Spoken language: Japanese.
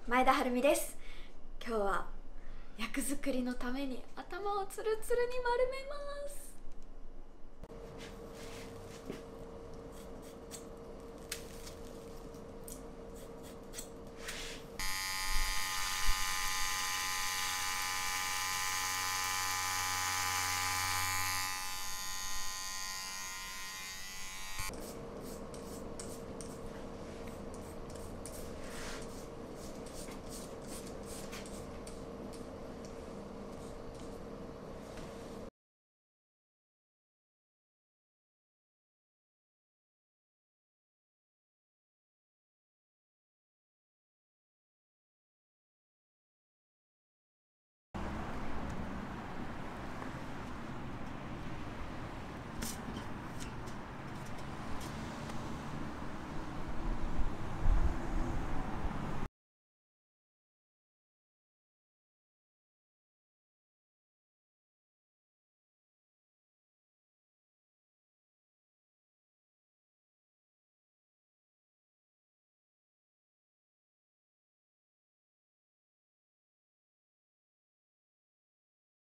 前田晴美です。今日は役作りのために頭をツルツルに丸めます。